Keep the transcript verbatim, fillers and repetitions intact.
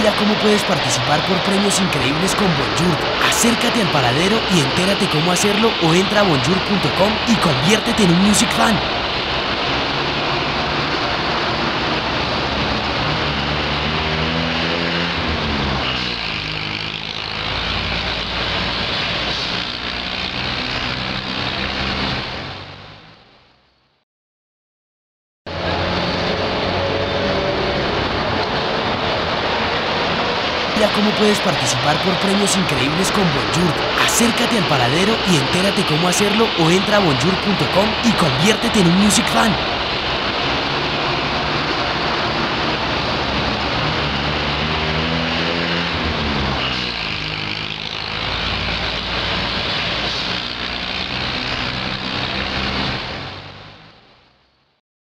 Mira cómo puedes participar por premios increíbles con Bonjour. Acércate al paradero y entérate cómo hacerlo o entra a bonjour punto com y conviértete en un music fan. Mira cómo puedes participar por premios increíbles con Bonjour. Acércate al paradero y entérate cómo hacerlo o entra a bonjour punto com y conviértete en un music fan.